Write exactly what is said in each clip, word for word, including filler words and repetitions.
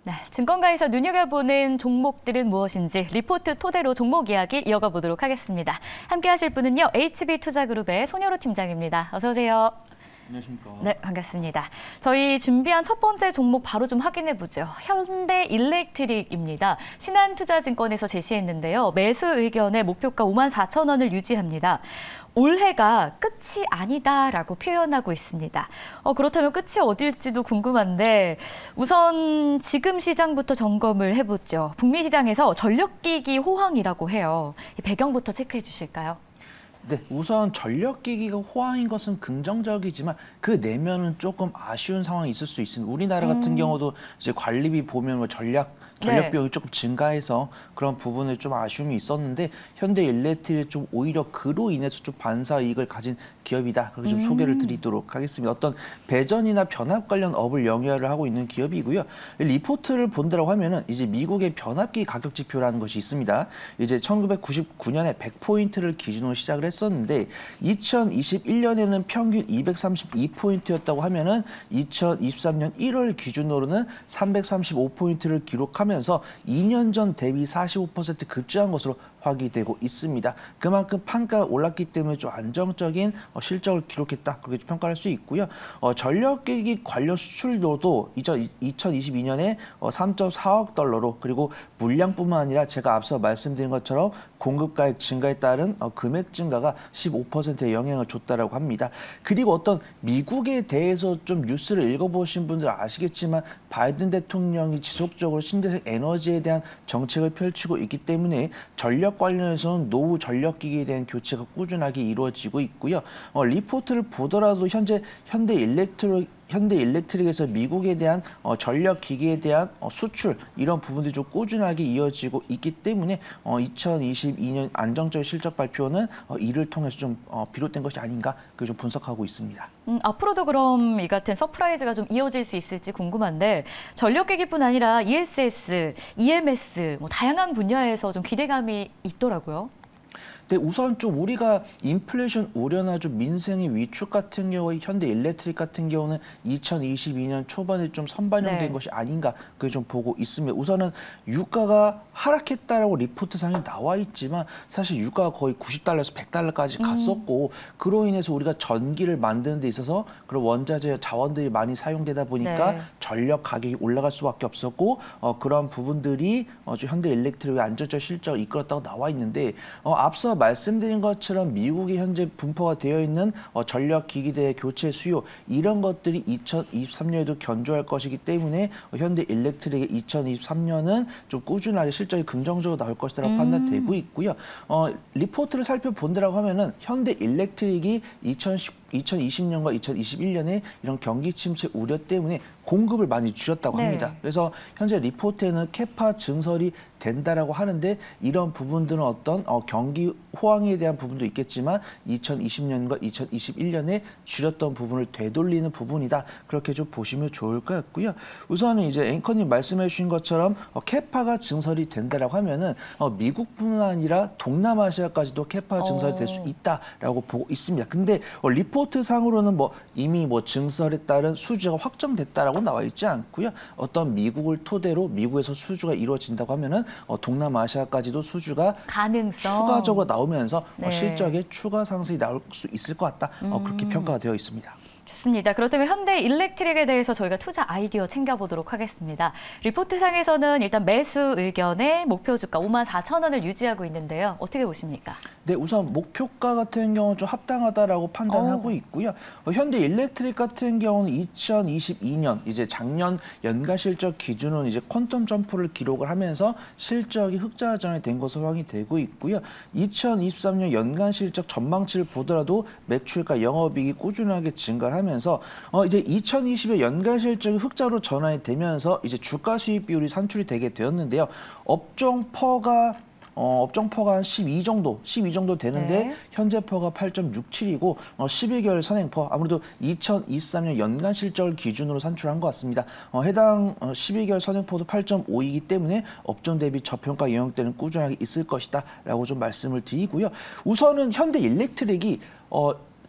네, 증권가에서 눈여겨보는 종목들은 무엇인지 리포트 토대로 종목 이야기 이어가 보도록 하겠습니다. 함께 하실 분은요, 에이치비투자그룹의 손여로 팀장입니다. 어서 오세요. 안녕하십니까. 네, 반갑습니다. 저희 준비한 첫 번째 종목 바로 좀 확인해 보죠. 현대일렉트릭입니다. 신한투자증권에서 제시했는데요. 매수 의견의 목표가 오만 사천 원을 유지합니다. 올해가 끝이 아니다라고 표현하고 있습니다. 어, 그렇다면 끝이 어딜지도 궁금한데 우선 지금 시장부터 점검을 해보죠. 북미 시장에서 전력기기 호황이라고 해요. 이 배경부터 체크해 주실까요? 네, 우선 전력기기가 호황인 것은 긍정적이지만 그 내면은 조금 아쉬운 상황이 있을 수 있습니다. 우리나라 같은 음. 경우도 이제 관리비 보면 뭐 전략 전력 네. 비용이 조금 증가해서 그런 부분에 좀 아쉬움이 있었는데 현대일렉트릭이 좀 오히려 그로 인해서 좀 반사 이익을 가진 기업이다. 그렇게 좀 음. 소개를 드리도록 하겠습니다. 어떤 배전이나 변압 관련 업을 영위를 하고 있는 기업이고요. 리포트를 본다라고 하면은 이제 미국의 변압기 가격 지표라는 것이 있습니다. 이제 천구백구십구 년에 백 포인트를 기준으로 시작을 했었는데 이천이십일 년에는 평균 이백삼십이 포인트였다고 하면은 이천이십삼 년 일월 기준으로는 삼백삼십오 포인트를 기록하면서 이 년 전 대비 사십오 퍼센트 급증한 것으로 확인되고 있습니다. 그만큼 판가가 올랐기 때문에 좀 안정적인 실적을 기록했다. 그렇게 평가할 수 있고요. 어, 전력기기 관련 수출도도 이천이십이 년에 삼 점 사억 달러로 그리고 물량뿐만 아니라 제가 앞서 말씀드린 것처럼 공급가액 증가에 따른 어, 금액 증가가 십오 퍼센트의 영향을 줬다라고 합니다. 그리고 어떤 미국에 대해서 좀 뉴스를 읽어보신 분들 아시겠지만 바이든 대통령이 지속적으로 신재생 에너지에 대한 정책을 펼치고 있기 때문에 전력 관련해서는 노후 전력기기에 대한 교체가 꾸준하게 이루어지고 있고요. 어, 리포트를 보더라도 현재 현대일렉트릭 현대일렉트릭에서 미국에 대한 어, 전력기기에 대한 어, 수출 이런 부분들이 좀 꾸준하게 이어지고 있기 때문에 어, 이천이십이 년 안정적 실적 발표는 어, 이를 통해서 좀 어, 비롯된 것이 아닌가 그걸 좀 분석하고 있습니다. 음, 앞으로도 그럼 이 같은 서프라이즈가 좀 이어질 수 있을지 궁금한데 전력기기뿐 아니라 이에스에스, 이엠에스 뭐 다양한 분야에서 좀 기대감이 있더라고요. 근데 우선 좀 우리가 인플레이션 우려나 좀 민생의 위축 같은 경우에 현대일렉트릭 같은 경우는 이천이십이 년 초반에 좀 선반영된 네. 것이 아닌가 그걸 좀 보고 있습니다. 우선은 유가가 하락했다라고 리포트상에 나와 있지만 사실 유가가 거의 구십 달러에서 백 달러까지 갔었고 음. 그로 인해서 우리가 전기를 만드는 데 있어서 그런 원자재 자원들이 많이 사용되다 보니까 네. 전력 가격이 올라갈 수밖에 없었고 어, 그런 부분들이 어, 현대일렉트릭의 안정적 실적을 이끌었다고 나와 있는데 어, 앞서 말씀드린 것처럼 미국이 현재 분포가 되어 있는 어, 전력 기기대의 교체 수요 이런 것들이 이천이십삼 년에도 견조할 것이기 때문에 어, 현대일렉트릭의 이천이십삼 년은 좀 꾸준하게 실적이 긍정적으로 나올 것이라고 음. 판단되고 있고요. 어, 리포트를 살펴본다라고 하면은 현대일렉트릭이 이천이십 년과 이천이십일 년에 이런 경기 침체 우려 때문에 공급을 많이 줄였다고 네. 합니다. 그래서 현재 리포트에는 캐파 증설이 된다라고 하는데 이런 부분들은 어떤 어, 경기 호황에 대한 부분도 있겠지만 이천이십 년과 이천이십일 년에 줄였던 부분을 되돌리는 부분이다. 그렇게 좀 보시면 좋을 것 같고요. 우선은 이제 앵커님 말씀해 주신 것처럼 어, 캐파가 증설이 된다라고 하면은 어, 미국뿐만 아니라 동남아시아까지도 캐파 증설이 될 수 있다라고 보고 있습니다. 근데 어, 리포트 상으로는 뭐 이미 뭐 증설에 따른 수주가 확정됐다라고 나와 있지 않고요. 어떤 미국을 토대로 미국에서 수주가 이루어진다고 하면은 어, 동남아시아까지도 수주가 가능성 추가적으로 나오면서 네. 어, 실적에 추가 상승이 나올 수 있을 것 같다. 음. 어, 그렇게 평가가 되어 있습니다. 좋습니다. 그렇다면 현대일렉트릭에 대해서 저희가 투자 아이디어 챙겨보도록 하겠습니다. 리포트상에서는 일단 매수 의견의 목표 주가 오만 사천 원을 유지하고 있는데요. 어떻게 보십니까? 네, 우선 목표가 같은 경우는 좀 합당하다라고 판단하고 오. 있고요. 어, 현대일렉트릭 같은 경우는 이천이십이 년 이제 작년 연간 실적 기준으로 이제 퀀텀 점프를 기록을 하면서 실적이 흑자전환이 된 것으로 확인이 되고 있고요. 이천이십삼 년 연간 실적 전망치를 보더라도 매출과 영업이익이 꾸준하게 증가를 하면서 어, 이제 이천이십 년 연간 실적이 흑자로 전환이 되면서 이제 주가 수익 비율이 산출이 되게 되었는데요. 업종 퍼가 어, 업종 퍼가 한 십이 정도, 십이 정도 되는데 네. 현재 퍼가 팔 점 육칠이고 어, 십일 개월 선행퍼 아무래도 이천이십삼 년 연간 실적을 기준으로 산출한 것 같습니다. 어, 해당 어, 십일 개월 선행퍼도 팔 점 오이기 때문에 업종 대비 저평가 영역대는 꾸준하게 있을 것이다 라고 좀 말씀을 드리고요. 우선은 현대일렉트릭이 어,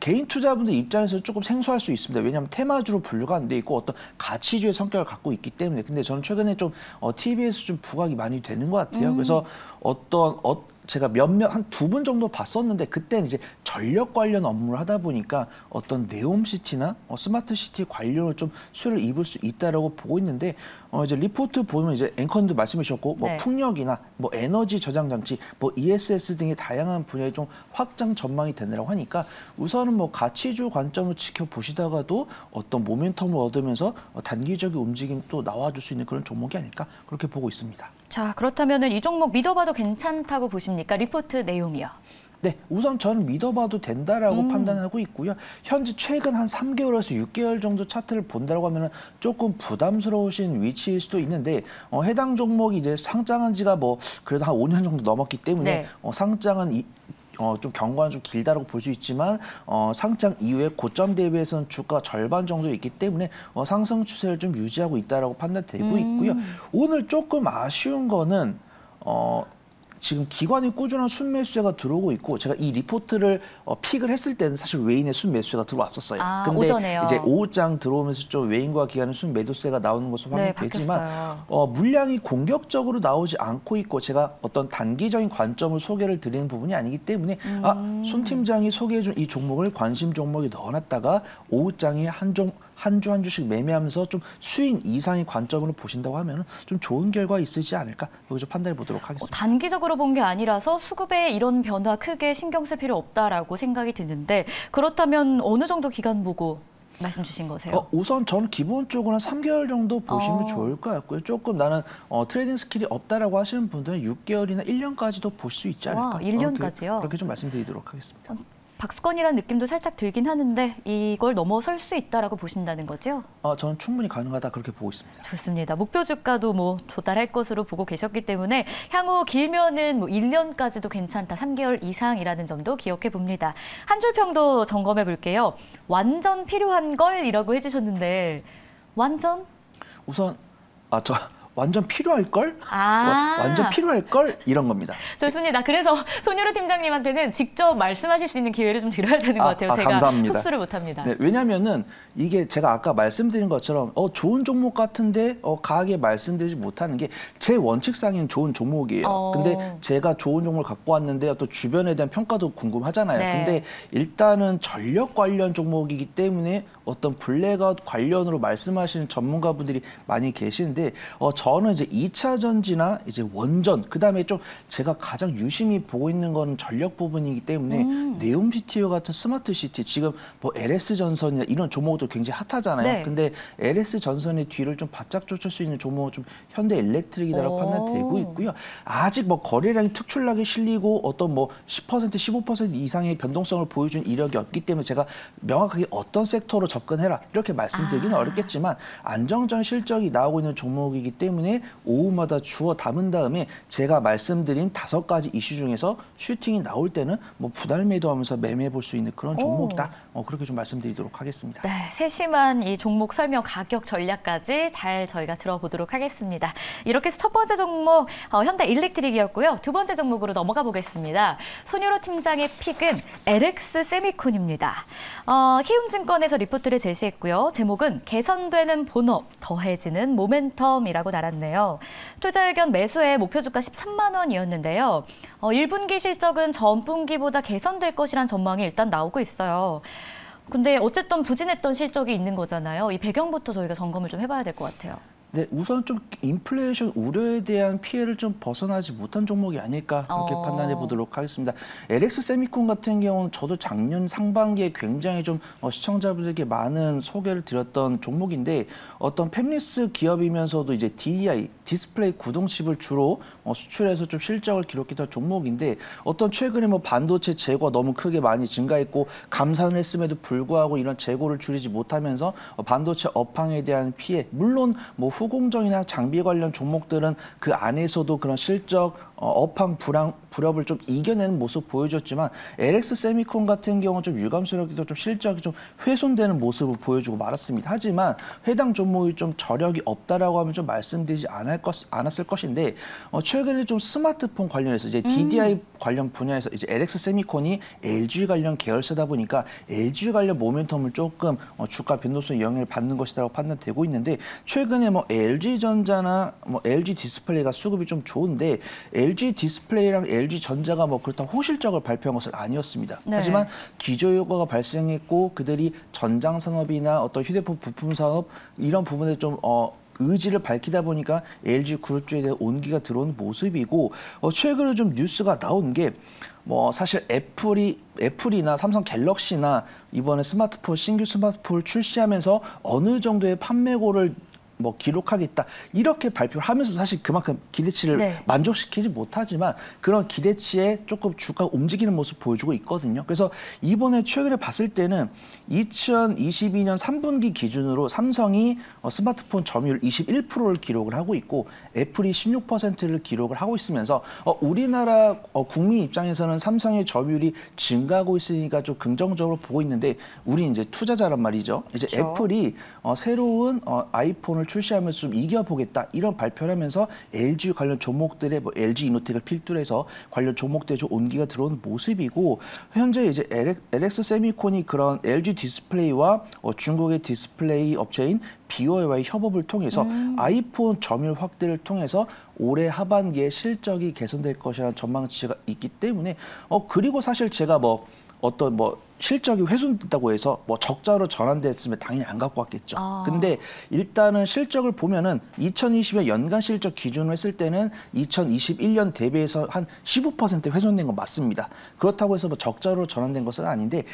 개인 투자분들 입장에서 조금 생소할 수 있습니다. 왜냐하면 테마주로 분류가 안 돼 있고 어떤 가치주의 성격을 갖고 있기 때문에. 근데 저는 최근에 좀 어, 티비에서 좀 부각이 많이 되는 것 같아요. 음. 그래서 어떤 어, 제가 몇몇 한 두 분 정도 봤었는데 그때는 이제 전력 관련 업무를 하다 보니까 어떤 네옴시티나 어, 스마트시티 관련을 좀 수혜를 입을 수 있다라고 보고 있는데 어, 이제 리포트 보면 이제 앵커님도 말씀해 주셨고 뭐 네. 풍력이나 뭐 에너지 저장 장치, 뭐 이에스에스 등의 다양한 분야에 좀 확장 전망이 되느라고 하니까 우선은 뭐 가치주 관점을 지켜보시다가도 어떤 모멘텀을 얻으면서 어, 단기적인 움직임 또 나와줄 수 있는 그런 종목이 아닐까 그렇게 보고 있습니다. 자, 그렇다면은 이 종목 믿어봐도 괜찮다고 보십니까? 리포트 내용이요. 네, 우선 저는 믿어봐도 된다라고 음. 판단하고 있고요. 현재 최근 한 삼 개월에서 육 개월 정도 차트를 본다고 하면 조금 부담스러우신 위치일 수도 있는데 어, 해당 종목이 이제 상장한 지가 뭐 그래도 한 오 년 정도 넘었기 때문에 네. 어, 상장은 이, 어, 좀 경과는 좀 길다라고 볼 수 있지만 어, 상장 이후에 고점 대비해서는 주가 절반 정도 있기 때문에 어, 상승 추세를 좀 유지하고 있다라고 판단되고 음. 있고요. 오늘 조금 아쉬운 거는 어, 지금 기관의 꾸준한 순매수세가 들어오고 있고 제가 이 리포트를 어, 픽을 했을 때는 사실 외인의 순매수세가 들어왔었어요. 아, 근데 오전에요. 이제 오후장 들어오면서 좀 외인과 기관의 순매도세가 나오는 것으로 네, 확인되지만 바뀌었어요. 어, 물량이 공격적으로 나오지 않고 있고 제가 어떤 단기적인 관점을 소개를 드리는 부분이 아니기 때문에 음. 아, 손 팀장이 소개해준 이 종목을 관심 종목에 넣어놨다가 오후장에 한 종 한 주 한 주씩 매매하면서 좀 수익 이상의 관점으로 보신다고 하면 좀 좋은 결과 있으시 않을까 여기서 판단해 보도록 어, 하겠습니다. 단기적으로 본 게 아니라서 수급에 이런 변화 크게 신경 쓸 필요 없다라고 생각이 드는데 그렇다면 어느 정도 기간 보고 말씀 주신 거세요? 어, 우선 저는 기본적으로 한 삼 개월 정도 보시면 어. 좋을 것 같고요. 조금 나는 어, 트레이딩 스킬이 없다라고 하시는 분들은 육 개월이나 일 년까지도 볼 수 있지 않을까. 와, 일 년까지요? 그렇게, 그렇게 좀 말씀드리도록 하겠습니다. 박스권이라는 느낌도 살짝 들긴 하는데 이걸 넘어설 수 있다라고 보신다는 거죠? 어, 저는 충분히 가능하다 그렇게 보고 있습니다. 좋습니다. 목표 주가도 뭐 도달할 것으로 보고 계셨기 때문에 향후 길면은 뭐 일 년까지도 괜찮다, 삼 개월 이상이라는 점도 기억해 봅니다. 한 줄 평도 점검해 볼게요. 완전 필요한 걸이라고 해주셨는데 완전? 우선 아, 저 완전 필요할 걸? 아, 와, 완전 필요할 걸 이런 겁니다. 좋습니다. 그래서 손유로 팀장님한테는 직접 말씀하실 수 있는 기회를 좀 드려야 되는 것 아, 같아요. 아, 제가 감사합니다. 흡수를 못합니다. 네, 왜냐면은 이게 제가 아까 말씀드린 것처럼 어, 좋은 종목 같은데 어, 강하게 말씀드리지 못하는 게 제 원칙상엔 좋은 종목이에요. 어. 근데 제가 좋은 종목을 갖고 왔는데 또 주변에 대한 평가도 궁금하잖아요. 네. 근데 일단은 전력 관련 종목이기 때문에 어떤 블랙아웃 관련으로 말씀하시는 전문가분들이 많이 계시는데 어, 저는 이제 이 차 전지나 이제 원전 그다음에 좀 제가 가장 유심히 보고 있는 건 전력 부분이기 때문에 음. 네옴시티와 같은 스마트시티 지금 뭐 엘에스 전선이나 이런 종목도 굉장히 핫하잖아요. 네. 근데 엘에스 전선의 뒤를 좀 바짝 쫓을 수 있는 종목은 좀 현대 일렉트릭이라고 오. 판단되고 있고요. 아직 뭐 거래량이 특출나게 실리고 어떤 뭐 십 퍼센트, 십오 퍼센트 이상의 변동성을 보여준 이력이 없기 때문에 제가 명확하게 어떤 섹터로 접근해라 이렇게 말씀드리기는 아. 어렵겠지만 안정적인 실적이 나오고 있는 종목이기 때문에 오후마다 주워 담은 다음에 제가 말씀드린 다섯 가지 이슈 중에서 슈팅이 나올 때는 뭐 부담 매도하면서 매매해 볼 수 있는 그런 종목이다. 어, 그렇게 좀 말씀드리도록 하겠습니다. 네, 세심한 이 종목 설명, 가격 전략까지 잘 저희가 들어보도록 하겠습니다. 이렇게 해서 첫 번째 종목 어, 현대 일렉트릭이었고요. 두 번째 종목으로 넘어가 보겠습니다. 손유로 팀장의 픽은 엘엑스 세미콘입니다. 어, 키움증권에서 리포트를 제시했고요. 제목은 개선되는 본업, 더해지는 모멘텀이라고 달았네요. 투자 의견 매수의 목표 주가 십삼만 원이었는데요. 어, 일 분기 실적은 전분기보다 개선될 것이란 전망이 일단 나오고 있어요. 근데 어쨌든 부진했던 실적이 있는 거잖아요. 이 배경부터 저희가 점검을 좀 해봐야 될 것 같아요. 네, 우선 좀 인플레이션 우려에 대한 피해를 좀 벗어나지 못한 종목이 아닐까 그렇게 어. 판단해 보도록 하겠습니다. 엘엑스 세미콘 같은 경우는 저도 작년 상반기에 굉장히 좀 어, 시청자분들에게 많은 소개를 드렸던 종목인데 어떤 팹리스 기업이면서도 이제 디이아이 디스플레이 구동칩을 주로 어, 수출해서 좀 실적을 기록했던 종목인데 어떤 최근에 뭐 반도체 재고가 너무 크게 많이 증가했고 감산을 했음에도 불구하고 이런 재고를 줄이지 못하면서 어, 반도체 업황에 대한 피해 물론 뭐 후공정이나 장비 관련 종목들은 그 안에서도 그런 실적 어, 업황 불황, 불협을 좀 이겨내는 모습 보여줬지만 엘엑스 세미콘 같은 경우는 좀 유감스럽게도 좀 실적이 좀 훼손되는 모습을 보여주고 말았습니다. 하지만 해당 종목이 좀 저력이 없다라고 하면 좀 말씀드리지 않을 것, 않았을 것인데 어, 최근에 좀 스마트폰 관련해서 이제 디디아이 음. 관련 분야에서 이제 엘엑스 세미콘이 엘지 관련 계열사다 보니까 엘지 관련 모멘텀을 조금 어, 주가 변동성에 영향을 받는 것이라고 판단되고 있는데 최근에 뭐 엘지전자나 뭐 엘지 디스플레이가 수급이 좀 좋은데 엘지 디스플레이랑 엘지전자가 뭐 그렇다고 호실적을 발표한 것은 아니었습니다. 네. 하지만 기저효과가 발생했고 그들이 전장 산업이나 어떤 휴대폰 부품 산업 이런 부분에 좀 어, 의지를 밝히다 보니까 엘지 그룹주에 대한 온기가 들어온 모습이고 어, 최근에 좀 뉴스가 나온 게 뭐 사실 애플이 애플이나 삼성 갤럭시나 이번에 스마트폰 신규 스마트폰을 출시하면서 어느 정도의 판매고를 뭐 기록하겠다 이렇게 발표를 하면서 사실 그만큼 기대치를 네. 만족시키지 못하지만 그런 기대치에 조금 주가 움직이는 모습 보여주고 있거든요. 그래서 이번에 최근에 봤을 때는 이천이십이 년 삼 분기 기준으로 삼성이 스마트폰 점유율 이십일 퍼센트를 기록을 하고 있고 애플이 십육 퍼센트를 기록을 하고 있으면서 우리나라 국민 입장에서는 삼성의 점유율이 증가하고 있으니까 좀 긍정적으로 보고 있는데 우리 이제 투자자란 말이죠. 이제 그렇죠. 애플이 새로운 아이폰을 출시하면서 좀 이겨보겠다 이런 발표를 하면서 엘지 관련 종목들의 뭐 엘지 이노텍을 필두로 해서 관련 종목들에 좀 온기가 들어오는 모습이고 현재 이제 엘엑스 세미콘이 그런 엘지 디스플레이와 어, 중국의 디스플레이 업체인 비오아이와의 협업을 통해서 음. 아이폰 점유율 확대를 통해서 올해 하반기에 실적이 개선될 것이라는 전망치가 있기 때문에 어 그리고 사실 제가 뭐 어떤 뭐 실적이 훼손됐다고 해서 뭐 적자로 전환됐으면 당연히 안 갖고 왔겠죠. 아. 근데 일단은 실적을 보면은 이천이십 년 연간 실적 기준으로 했을 때는 이천이십일 년 대비해서 한 십오 퍼센트 훼손된 건 맞습니다. 그렇다고 해서 뭐 적자로 전환된 것은 아닌데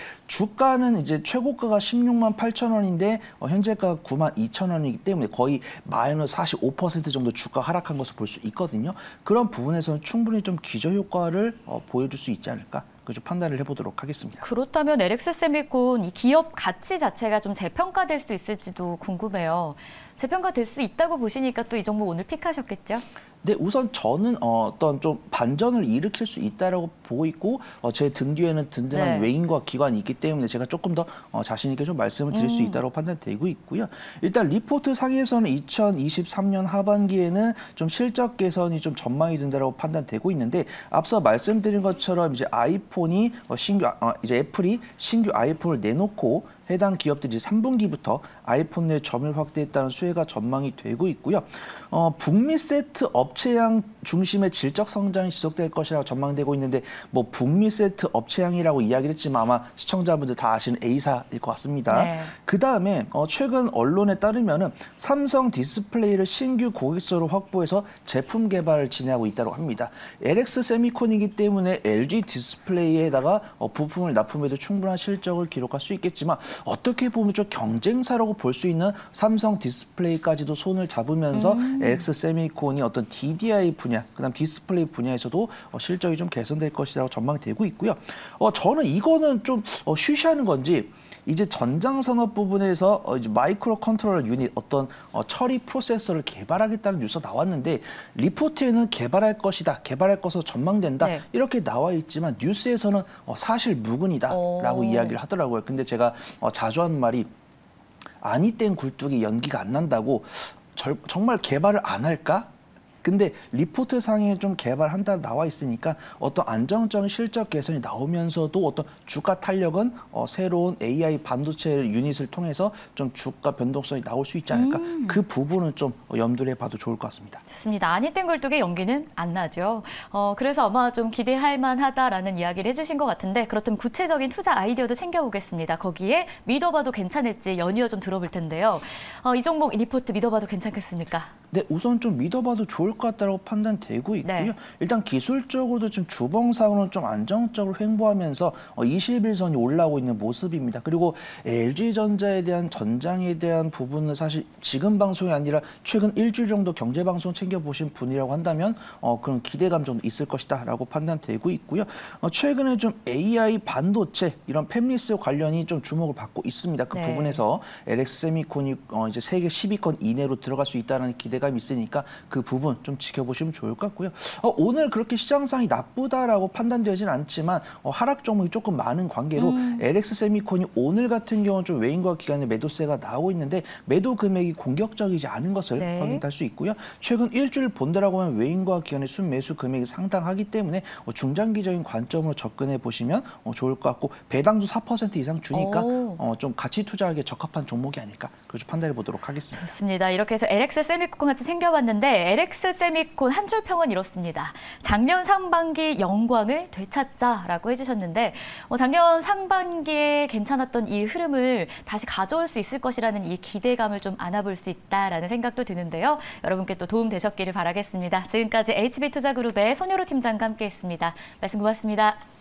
주가는 이제 최고가가 십육만 팔천 원인데 어, 현재가 구만 이천 원이기 때문에 거의 마이너스 사십오 퍼센트 정도 주가 하락한 것을 볼 수 있거든요. 그런 부분에서는 충분히 좀 기저효과를 어, 보여줄 수 있지 않을까? 좀 판단을 해보도록 하겠습니다. 그렇다면 엘엑스 세미콘 이 기업 가치 자체가 좀 재평가될 수 있을지도 궁금해요. 재평가될 수 있다고 보시니까 또 이 종목 오늘 픽하셨겠죠? 네, 우선 저는 어떤 좀 반전을 일으킬 수 있다라고 보고 있고 어, 제 등 뒤에는 든든한 네. 외인과 기관이 있기 때문에 제가 조금 더 어, 자신 있게 좀 말씀을 드릴 음. 수 있다고 판단되고 있고요. 일단 리포트 상에서는 이천이십삼 년 하반기에는 좀 실적 개선이 좀 전망이 된다고 판단되고 있는데 앞서 말씀드린 것처럼 이제 아이폰이 어, 신규 어, 이제 애플이 신규 아이폰을 내놓고 해당 기업들이 삼 분기부터 아이폰 내 점유율 확대했다는 수혜가 전망이 되고 있고요. 어, 북미 세트 업체양 중심의 질적 성장이 지속될 것이라고 전망되고 있는데 뭐 북미 세트 업체양이라고 이야기를 했지만 아마 시청자분들 다 아시는 A사일 것 같습니다. 네. 그 다음에 어, 최근 언론에 따르면은 삼성 디스플레이를 신규 고객수로 확보해서 제품 개발을 진행하고 있다고 합니다. 엘엑스 세미콘이기 때문에 엘지 디스플레이에다가 어, 부품을 납품해도 충분한 실적을 기록할 수 있겠지만 어떻게 보면 좀 경쟁사라고 볼 수 있는 삼성 디스플레이까지도 손을 잡으면서 음. 엘엑스 세미콘이 어떤 디디아이 분야, 그다음 디스플레이 분야에서도 어, 실적이 좀 개선될 것이라고 전망되고 있고요. 어, 저는 이거는 좀 어, 쉬쉬하는 건지 이제 전장 산업 부분에서 어, 이제 마이크로 컨트롤러 유닛 어떤 어, 처리 프로세서를 개발하겠다는 뉴스가 나왔는데 리포트에는 개발할 것이다, 개발할 것으로 전망된다 네. 이렇게 나와 있지만 뉴스에서는 어, 사실 무근이다라고 이야기를 하더라고요. 근데 제가 어, 자주 하는 말이 아니 땐 굴뚝이 연기가 안 난다고 절, 정말 개발을 안 할까? 근데 리포트 상에 좀 개발한다 나와 있으니까 어떤 안정적인 실적 개선이 나오면서도 어떤 주가 탄력은 어, 새로운 에이아이 반도체 유닛을 통해서 좀 주가 변동성이 나올 수 있지 않을까. 음. 그 부분은 좀 염두를 해봐도 좋을 것 같습니다. 좋습니다. 아니 땐 굴뚝의 연기는 안 나죠. 어, 그래서 아마 좀 기대할 만하다라는 이야기를 해주신 것 같은데 그렇다면 구체적인 투자 아이디어도 챙겨보겠습니다. 거기에 믿어봐도 괜찮을지 연이어 좀 들어볼 텐데요. 어, 이 종목 리포트 믿어봐도 괜찮겠습니까? 네, 우선 좀 믿어봐도 좋을 것 같다고 판단되고 있고요. 네. 일단 기술적으로도 지금 주봉상으로는 좀 안정적으로 횡보하면서 이십일 선이 올라오고 있는 모습입니다. 그리고 엘지전자에 대한 전장에 대한 부분은 사실 지금 방송이 아니라 최근 일주일 정도 경제방송 챙겨보신 분이라고 한다면 어, 그런 기대감 좀 있을 것이다 라고 판단되고 있고요. 어, 최근에 좀 에이아이 반도체 이런 팹리스 관련이 좀 주목을 받고 있습니다. 그 네. 부분에서 엘엑스 세미콘이 어, 이제 세계 십 위권 이내로 들어갈 수 있다는 기대 기대감이 있으니까 그 부분 좀 지켜보시면 좋을 것 같고요. 어, 오늘 그렇게 시장상이 나쁘다라고 판단되진 않지만 어, 하락 종목이 조금 많은 관계로 음. 엘엑스 세미콘이 오늘 같은 경우는 좀 외인과 기관의 매도세가 나오고 있는데 매도 금액이 공격적이지 않은 것을 네. 확인할 수 있고요. 최근 일주일 본다라고 하면 외인과 기관의 순매수 금액이 상당하기 때문에 어, 중장기적인 관점으로 접근해 보시면 어, 좋을 것 같고 배당도 사 퍼센트 이상 주니까 어, 좀 가치 투자하기에 적합한 종목이 아닐까 그렇게 판단해 보도록 하겠습니다. 좋습니다. 이렇게 해서 엘엑스 세미콘 같이 챙겨봤는데 엘엑스 세미콘 한 줄 평은 이렇습니다. 작년 상반기 영광을 되찾자라고 해주셨는데 어, 작년 상반기에 괜찮았던 이 흐름을 다시 가져올 수 있을 것이라는 이 기대감을 좀 안아볼 수 있다라는 생각도 드는데요. 여러분께 또 도움 되셨기를 바라겠습니다. 지금까지 에이치비투자그룹의 손효로 팀장과 함께했습니다. 말씀 고맙습니다.